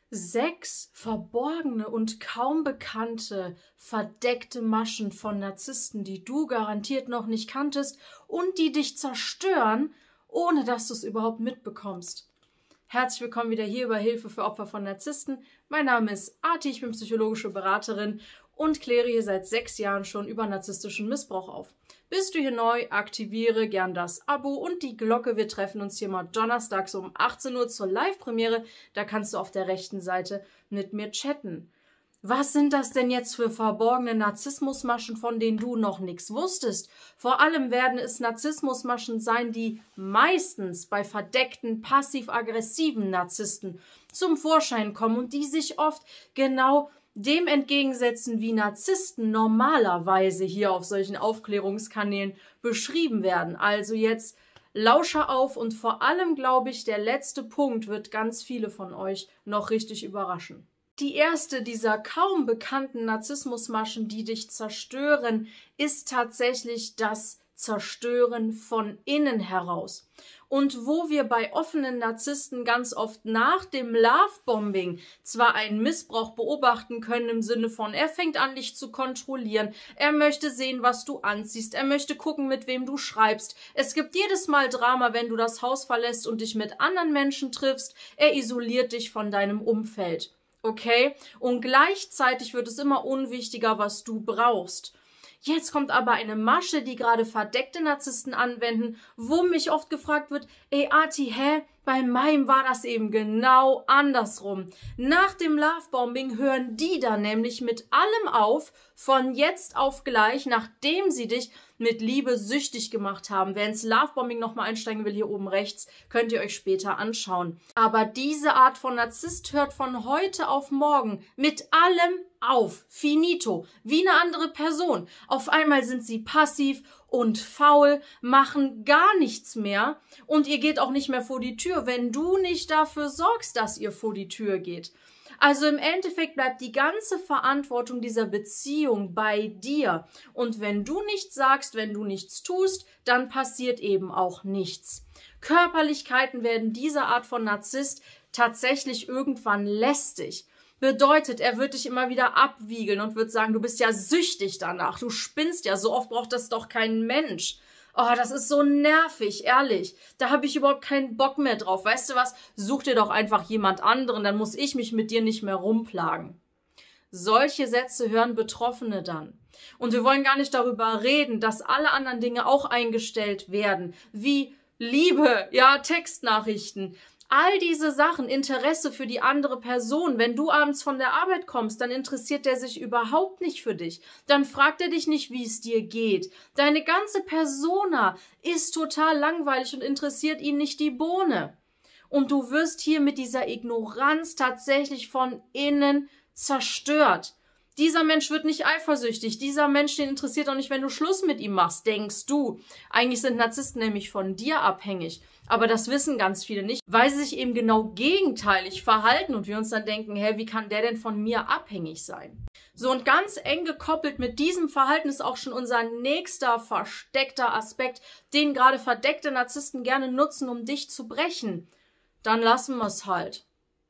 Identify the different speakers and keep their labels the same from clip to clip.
Speaker 1: 6 verborgene und kaum bekannte, verdeckte Maschen von Narzissten, die du garantiert noch nicht kanntest und die dich zerstören, ohne dass du es überhaupt mitbekommst. Herzlich willkommen wieder hier bei Hilfe für Opfer von Narzissten. Mein Name ist Arti, ich bin psychologische Beraterin und kläre hier seit 6 Jahren schon über narzisstischen Missbrauch auf. Bist du hier neu, aktiviere gern das Abo und die Glocke. Wir treffen uns hier mal donnerstags um 18 Uhr zur Live-Premiere. Da kannst du auf der rechten Seite mit mir chatten. Was sind das denn jetzt für verborgene Narzissmusmaschen, von denen du noch nichts wusstest? Vor allem werden es Narzissmusmaschen sein, die meistens bei verdeckten, passiv-aggressiven Narzissten zum Vorschein kommen und die sich oft genau dem entgegensetzen, wie Narzissten normalerweise hier auf solchen Aufklärungskanälen beschrieben werden. Also jetzt lausche auf und vor allem, glaube ich, der letzte Punkt wird ganz viele von euch noch richtig überraschen. Die erste dieser kaum bekannten Narzissmusmaschen, die dich zerstören, ist tatsächlich das Zerstören von innen heraus. Und wo wir bei offenen Narzissten ganz oft nach dem Lovebombing zwar einen Missbrauch beobachten können im Sinne von, er fängt an, dich zu kontrollieren, er möchte sehen, was du anziehst, er möchte gucken, mit wem du schreibst. Es gibt jedes Mal Drama, wenn du das Haus verlässt und dich mit anderen Menschen triffst. Er isoliert dich von deinem Umfeld. Okay? Und gleichzeitig wird es immer unwichtiger, was du brauchst. Jetzt kommt aber eine Masche, die gerade verdeckte Narzissten anwenden, wo mich oft gefragt wird, ey Arti, bei meinem war das eben genau andersrum. Nach dem Lovebombing hören die dann nämlich mit allem auf, von jetzt auf gleich, nachdem sie dich mit Liebe süchtig gemacht haben. Wer ins Lovebombing nochmal einsteigen will, hier oben rechts, könnt ihr euch später anschauen. Aber diese Art von Narzisst hört von heute auf morgen mit allem auf. Finito. Wie eine andere Person. Auf einmal sind sie passiv und faul, machen gar nichts mehr und ihr geht auch nicht mehr vor die Tür, wenn du nicht dafür sorgst, dass ihr vor die Tür geht. Also im Endeffekt bleibt die ganze Verantwortung dieser Beziehung bei dir. Und wenn du nichts sagst, wenn du nichts tust, dann passiert eben auch nichts. Körperlichkeiten werden dieser Art von Narzisst tatsächlich irgendwann lästig. Bedeutet, er wird dich immer wieder abwiegeln und wird sagen, du bist ja süchtig danach, du spinnst ja, so oft braucht das doch kein Mensch. Oh, das ist so nervig, ehrlich. Da habe ich überhaupt keinen Bock mehr drauf. Weißt du was? Such dir doch einfach jemand anderen, dann muss ich mich mit dir nicht mehr rumplagen. Solche Sätze hören Betroffene dann. Und wir wollen gar nicht darüber reden, dass alle anderen Dinge auch eingestellt werden, wie Liebe, ja, Textnachrichten. All diese Sachen, Interesse für die andere Person. Wenn du abends von der Arbeit kommst, dann interessiert er sich überhaupt nicht für dich. Dann fragt er dich nicht, wie es dir geht. Deine ganze Persona ist total langweilig und interessiert ihn nicht die Bohne. Und du wirst hier mit dieser Ignoranz tatsächlich von innen zerstört. Dieser Mensch wird nicht eifersüchtig. Dieser Mensch, den interessiert auch nicht, wenn du Schluss mit ihm machst, denkst du. Eigentlich sind Narzissten nämlich von dir abhängig. Aber das wissen ganz viele nicht, weil sie sich eben genau gegenteilig verhalten und wir uns dann denken, wie kann der denn von mir abhängig sein? So, und ganz eng gekoppelt mit diesem Verhalten ist auch schon unser nächster versteckter Aspekt, den gerade verdeckte Narzissten gerne nutzen, um dich zu brechen. Dann lassen wir es halt.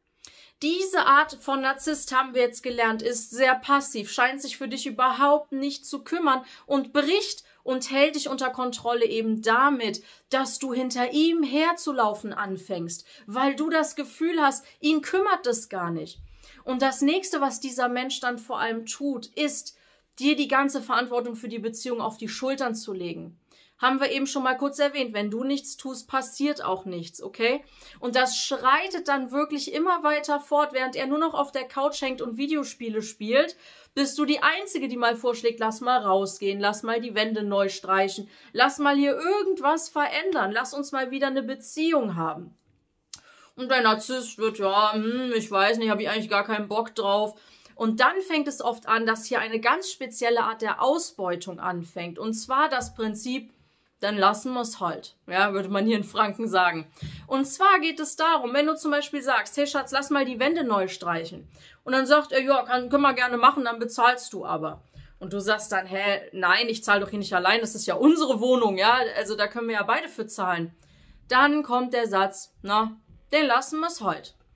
Speaker 1: Diese Art von Narzisst, haben wir jetzt gelernt, ist sehr passiv, scheint sich für dich überhaupt nicht zu kümmern und bricht und hält dich unter Kontrolle eben damit, dass du hinter ihm herzulaufen anfängst, weil du das Gefühl hast, ihn kümmert es gar nicht. Und das Nächste, was dieser Mensch dann vor allem tut, ist, dir die ganze Verantwortung für die Beziehung auf die Schultern zu legen. Haben wir eben schon mal kurz erwähnt, wenn du nichts tust, passiert auch nichts, okay? Und das schreitet dann wirklich immer weiter fort, während er nur noch auf der Couch hängt und Videospiele spielt, bist du die Einzige, die mal vorschlägt, lass mal rausgehen, lass mal die Wände neu streichen, lass mal hier irgendwas verändern, lass uns mal wieder eine Beziehung haben. Und der Narzisst wird, ja, ich weiß nicht, habe ich eigentlich gar keinen Bock drauf. Und dann fängt es oft an, dass hier eine ganz spezielle Art der Ausbeutung anfängt. Und zwar das Prinzip, dann lassen wir es halt. Ja, würde man hier in Franken sagen. Und zwar geht es darum, wenn du zum Beispiel sagst, hey Schatz, lass mal die Wände neu streichen. Und dann sagt er, ja, können wir gerne machen, dann bezahlst du aber. Und du sagst dann, nein, ich zahle doch hier nicht allein, das ist ja unsere Wohnung, ja, also da können wir ja beide für zahlen. Dann kommt der Satz, den lassen wir es halt.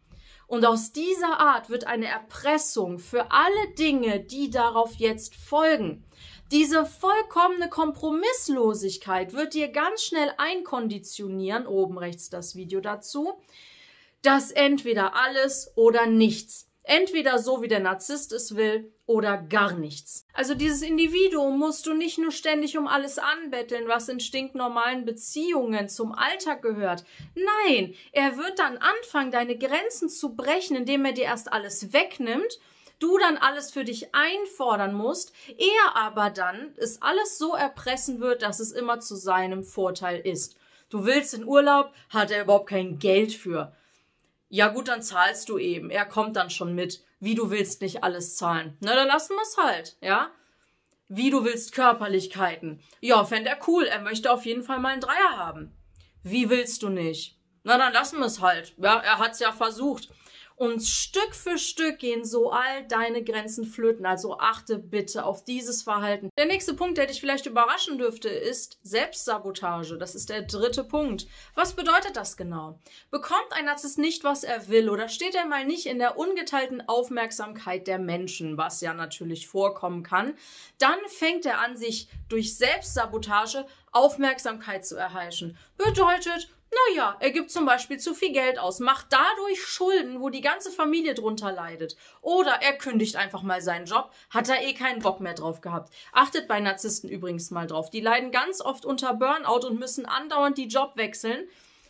Speaker 1: Und aus dieser Art wird eine Erpressung für alle Dinge, die darauf jetzt folgen. Diese vollkommene Kompromisslosigkeit wird dir ganz schnell einkonditionieren, oben rechts das Video dazu, dass entweder alles oder nichts. Entweder so, wie der Narzisst es will, oder gar nichts. Also dieses Individuum musst du nicht nur ständig um alles anbetteln, was in stinknormalen Beziehungen zum Alltag gehört. Nein, er wird dann anfangen, deine Grenzen zu brechen, indem er dir erst alles wegnimmt, du dann alles für dich einfordern musst, er aber dann es alles so erpressen wird, dass es immer zu seinem Vorteil ist. Du willst in Urlaub, hat er überhaupt kein Geld für. Ja gut, dann zahlst du eben. Er kommt dann schon mit. Wie du willst nicht alles zahlen. Na, dann lassen wir es halt, ja? Wie du willst Körperlichkeiten. Ja, fänd er cool. Er möchte auf jeden Fall mal einen Dreier haben. Wie willst du nicht? Na, dann lassen wir es halt. Ja, er hat's ja versucht. Und Stück für Stück gehen so all deine Grenzen flöten. Also achte bitte auf dieses Verhalten. Der nächste Punkt, der dich vielleicht überraschen dürfte, ist Selbstsabotage. Das ist der 3. Punkt. Was bedeutet das genau? Bekommt ein Narzisst nicht, was er will, oder steht er mal nicht in der ungeteilten Aufmerksamkeit der Menschen, was ja natürlich vorkommen kann, dann fängt er an, sich durch Selbstsabotage Aufmerksamkeit zu erheischen. Bedeutet, naja, er gibt zum Beispiel zu viel Geld aus, macht dadurch Schulden, wo die ganze Familie drunter leidet. Oder er kündigt einfach mal seinen Job, hat er eh keinen Bock mehr drauf gehabt. Achtet bei Narzissten übrigens mal drauf. Die leiden ganz oft unter Burnout und müssen andauernd die Jobs wechseln,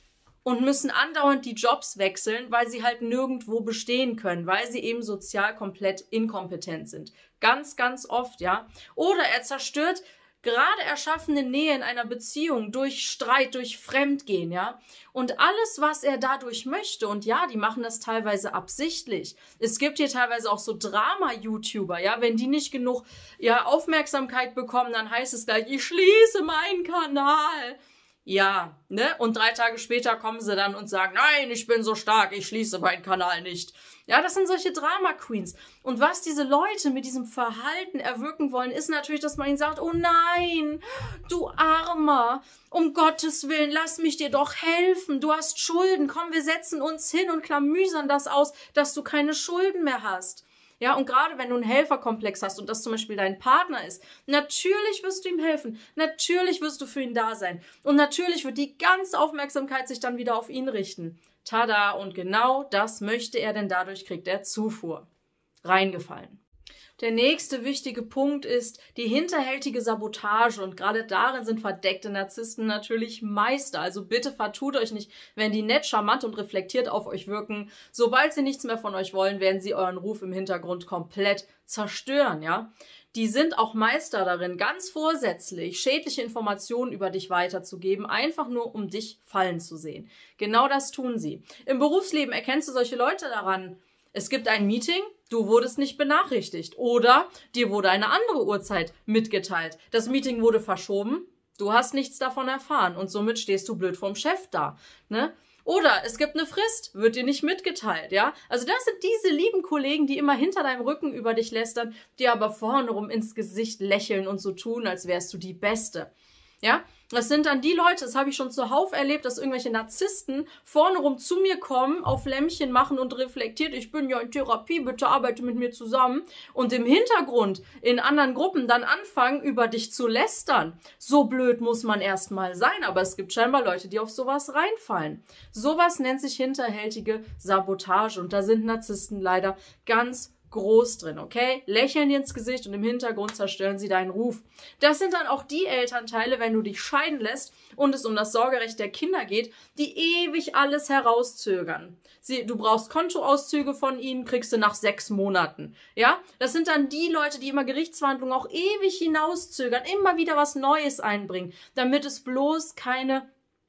Speaker 1: weil sie halt nirgendwo bestehen können, weil sie eben sozial komplett inkompetent sind. Ganz, ganz oft, ja. Oder er zerstört gerade erschaffene Nähe in einer Beziehung durch Streit, durch Fremdgehen, ja. Und alles, was er dadurch möchte, und ja, die machen das teilweise absichtlich. Es gibt hier teilweise auch so Drama-YouTuber, ja. Wenn die nicht genug, ja, Aufmerksamkeit bekommen, dann heißt es gleich, ich schließe meinen Kanal. Ja, ne? Und 3 Tage später kommen sie dann und sagen, nein, ich bin so stark, ich schließe meinen Kanal nicht. Ja, das sind solche Drama-Queens. Und was diese Leute mit diesem Verhalten erwirken wollen, ist natürlich, dass man ihnen sagt, oh nein, du Armer, um Gottes Willen, lass mich dir doch helfen. Du hast Schulden, komm, wir setzen uns hin und klamüsern das aus, dass du keine Schulden mehr hast. Ja, und gerade wenn du einen Helferkomplex hast und das zum Beispiel dein Partner ist, natürlich wirst du ihm helfen, natürlich wirst du für ihn da sein und natürlich wird die ganze Aufmerksamkeit sich dann wieder auf ihn richten. Tada, und genau das möchte er, denn dadurch kriegt er Zufuhr. Reingefallen. Der nächste wichtige Punkt ist die hinterhältige Sabotage und gerade darin sind verdeckte Narzissten natürlich Meister. Also bitte vertut euch nicht, wenn die nett, charmant und reflektiert auf euch wirken. Sobald sie nichts mehr von euch wollen, werden sie euren Ruf im Hintergrund komplett zerstören, ja. Die sind auch Meister darin, ganz vorsätzlich schädliche Informationen über dich weiterzugeben, einfach nur um dich fallen zu sehen. Genau das tun sie. Im Berufsleben erkennst du solche Leute daran. Es gibt ein Meeting, du wurdest nicht benachrichtigt oder dir wurde eine andere Uhrzeit mitgeteilt. Das Meeting wurde verschoben, du hast nichts davon erfahren und somit stehst du blöd vorm Chef da, ne? Oder es gibt eine Frist, wird dir nicht mitgeteilt, ja? Also das sind diese lieben Kollegen, die immer hinter deinem Rücken über dich lästern, die aber vorne rum ins Gesicht lächeln und so tun, als wärst du die Beste, ja? Das sind dann die Leute, das habe ich schon zuhauf erlebt, dass irgendwelche Narzissten vorne rum zu mir kommen, auf Lämmchen machen und reflektiert, ich bin ja in Therapie, bitte arbeite mit mir zusammen. Und im Hintergrund in anderen Gruppen dann anfangen, über dich zu lästern. So blöd muss man erstmal sein, aber es gibt scheinbar Leute, die auf sowas reinfallen. Sowas nennt sich hinterhältige Sabotage und da sind Narzissten leider ganz groß drin, okay? Lächeln dir ins Gesicht und im Hintergrund zerstören sie deinen Ruf. Das sind dann auch die Elternteile, wenn du dich scheiden lässt und es um das Sorgerecht der Kinder geht, die ewig alles herauszögern. Du brauchst Kontoauszüge von ihnen, kriegst du nach 6 Monaten, ja? Das sind dann die Leute, die immer Gerichtsverhandlungen auch ewig hinauszögern, immer wieder was Neues einbringen, damit es bloß keine,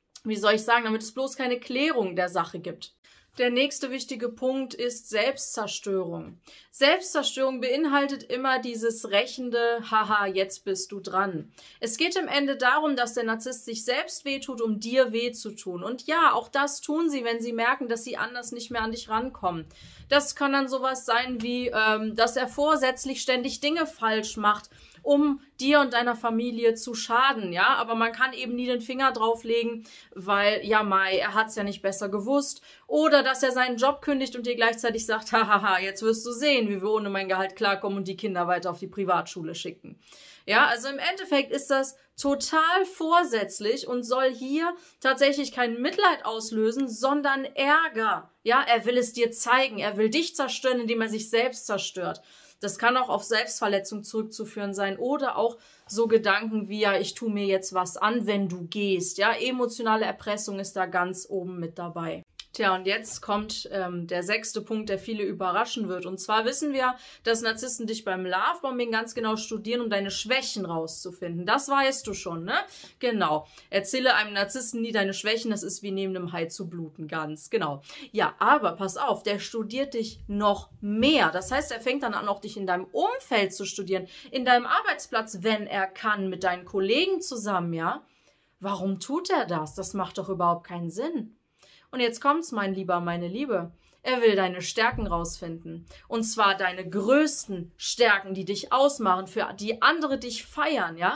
Speaker 1: damit es bloß keine Klärung der Sache gibt. Der nächste wichtige Punkt ist Selbstzerstörung. Selbstzerstörung beinhaltet immer dieses rächende, haha, jetzt bist du dran. Es geht im Ende darum, dass der Narzisst sich selbst wehtut, um dir weh zu tun. Und ja, auch das tun sie, wenn sie merken, dass sie anders nicht mehr an dich rankommen. Das kann dann sowas sein wie, dass er vorsätzlich ständig Dinge falsch macht um dir und deiner Familie zu schaden, ja, aber man kann eben nie den Finger drauflegen, weil, ja Mai, er hat's ja nicht besser gewusst, oder dass er seinen Job kündigt und dir gleichzeitig sagt, hahaha, jetzt wirst du sehen, wie wir ohne mein Gehalt klarkommen und die Kinder weiter auf die Privatschule schicken. Ja, also im Endeffekt ist das total vorsätzlich und soll hier tatsächlich kein Mitleid auslösen, sondern Ärger. Ja, er will es dir zeigen, er will dich zerstören, indem er sich selbst zerstört. Das kann auch auf Selbstverletzung zurückzuführen sein oder auch so Gedanken wie, ja, ich tue mir jetzt was an, wenn du gehst. Ja, emotionale Erpressung ist da ganz oben mit dabei. Tja, und jetzt kommt der 6. Punkt, der viele überraschen wird. Und zwar wissen wir, dass Narzissten dich beim Lovebombing ganz genau studieren, um deine Schwächen rauszufinden. Das weißt du schon, ne? Genau. Erzähle einem Narzissten nie deine Schwächen, das ist wie neben einem Hai zu bluten, ganz genau. Ja, aber pass auf, der studiert dich noch mehr. Das heißt, er fängt dann an, auch dich in deinem Umfeld zu studieren, in deinem Arbeitsplatz, wenn er kann, mit deinen Kollegen zusammen, ja? Warum tut er das? Das macht doch überhaupt keinen Sinn. Und jetzt kommt's, mein Lieber, meine Liebe. Er will deine Stärken rausfinden. Und zwar deine größten Stärken, die dich ausmachen, für die andere dich feiern, ja?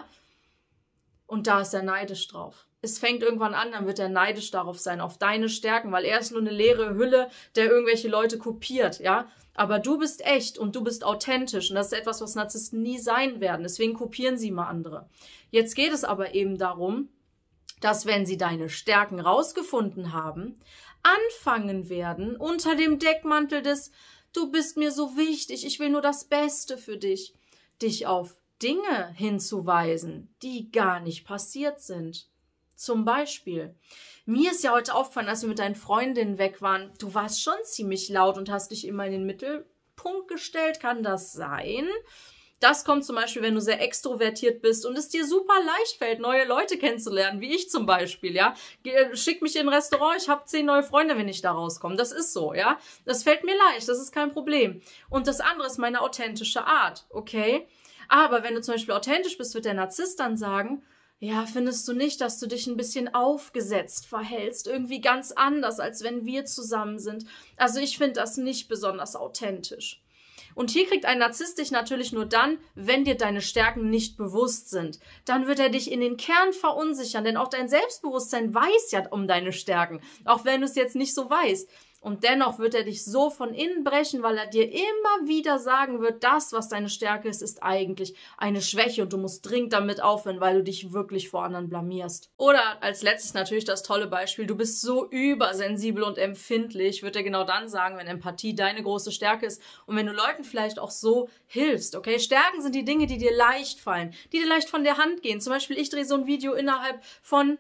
Speaker 1: Und da ist er neidisch drauf. Es fängt irgendwann an, dann wird er neidisch darauf sein, auf deine Stärken, weil er ist nur eine leere Hülle, der irgendwelche Leute kopiert, ja? Aber du bist echt und du bist authentisch und das ist etwas, was Narzissten nie sein werden. Deswegen kopieren sie mal andere. Jetzt geht es aber eben darum, dass wenn sie deine Stärken rausgefunden haben, anfangen werden unter dem Deckmantel des „Du bist mir so wichtig, ich will nur das Beste für dich", dich auf Dinge hinzuweisen, die gar nicht passiert sind. Zum Beispiel, mir ist ja heute aufgefallen, als wir mit deinen Freundinnen weg waren, du warst schon ziemlich laut und hast dich immer in den Mittelpunkt gestellt. Kann das sein? Das kommt zum Beispiel, wenn du sehr extrovertiert bist und es dir super leicht fällt, neue Leute kennenzulernen, wie ich zum Beispiel, ja. Schick mich in ein Restaurant, ich habe 10 neue Freunde, wenn ich da rauskomme. Das ist so, ja. Das fällt mir leicht, das ist kein Problem. Und das andere ist meine authentische Art, okay? Aber wenn du zum Beispiel authentisch bist, wird der Narzisst dann sagen, ja, findest du nicht, dass du dich ein bisschen aufgesetzt verhältst? Irgendwie ganz anders, als wenn wir zusammen sind. Also ich finde das nicht besonders authentisch. Und hier kriegt ein Narzisst dich natürlich nur dann, wenn dir deine Stärken nicht bewusst sind. Dann wird er dich in den Kern verunsichern, denn auch dein Selbstbewusstsein weiß ja um deine Stärken, auch wenn du es jetzt nicht so weißt. Und dennoch wird er dich so von innen brechen, weil er dir immer wieder sagen wird, das, was deine Stärke ist, ist eigentlich eine Schwäche und du musst dringend damit aufhören, weil du dich wirklich vor anderen blamierst. Oder als letztes natürlich das tolle Beispiel, du bist so übersensibel und empfindlich, wird er genau dann sagen, wenn Empathie deine große Stärke ist und wenn du Leuten vielleicht auch so hilfst, okay? Stärken sind die Dinge, die dir leicht fallen, die dir leicht von der Hand gehen. Zum Beispiel, ich drehe so ein Video innerhalb von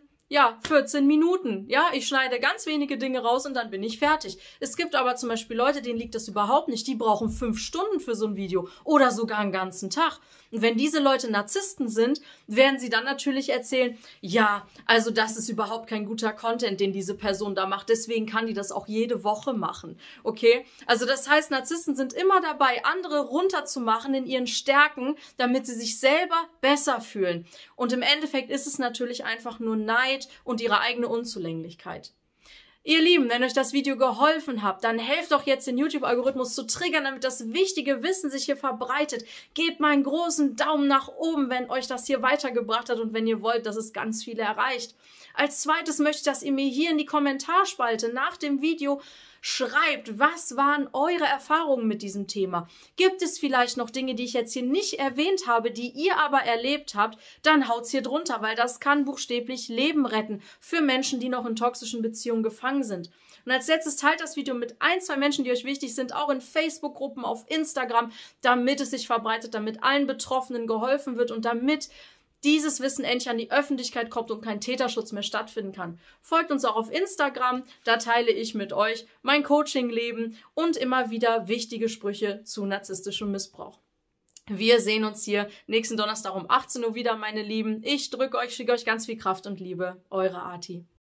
Speaker 1: 14 Minuten. Ja, ich schneide ganz wenige Dinge raus und dann bin ich fertig. Es gibt aber zum Beispiel Leute, denen liegt das überhaupt nicht. Die brauchen 5 Stunden für so ein Video oder sogar einen ganzen Tag. Und wenn diese Leute Narzissten sind, werden sie dann natürlich erzählen, ja, also das ist überhaupt kein guter Content, den diese Person da macht. Deswegen kann die das auch jede Woche machen. Okay? Also das heißt, Narzissten sind immer dabei, andere runterzumachen in ihren Stärken, damit sie sich selber besser fühlen. Und im Endeffekt ist es natürlich einfach nur Neid und ihre eigene Unzulänglichkeit. Ihr Lieben, wenn euch das Video geholfen hat, dann helft doch jetzt den YouTube-Algorithmus zu triggern, damit das wichtige Wissen sich hier verbreitet. Gebt mal einen großen Daumen nach oben, wenn euch das hier weitergebracht hat und wenn ihr wollt, dass es ganz viele erreicht. Als zweites möchte ich, dass ihr mir hier in die Kommentarspalte nach dem Video schreibt, was waren eure Erfahrungen mit diesem Thema? Gibt es vielleicht noch Dinge, die ich jetzt hier nicht erwähnt habe, die ihr aber erlebt habt? Dann haut's hier drunter, weil das kann buchstäblich Leben retten für Menschen, die noch in toxischen Beziehungen gefangen sind. Und als letztes teilt das Video mit 1, 2 Menschen, die euch wichtig sind, auch in Facebook-Gruppen, auf Instagram, damit es sich verbreitet, damit allen Betroffenen geholfen wird und damit dieses Wissen endlich an die Öffentlichkeit kommt und kein Täterschutz mehr stattfinden kann. Folgt uns auch auf Instagram, da teile ich mit euch mein Coaching-Leben und immer wieder wichtige Sprüche zu narzisstischem Missbrauch. Wir sehen uns hier nächsten Donnerstag um 18 Uhr wieder, meine Lieben. Ich drücke euch, schicke euch ganz viel Kraft und Liebe. Eure Arti.